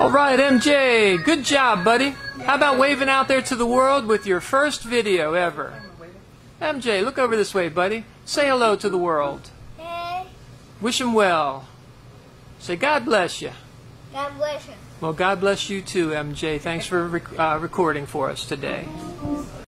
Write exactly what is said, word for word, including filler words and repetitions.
All right, M J, good job, buddy. How about waving out there to the world with your first video ever? M J, look over this way, buddy. Say hello to the world. Hey. Wish them well. Say God bless you. God bless you. Well, God bless you too, M J. Thanks for rec uh, recording for us today.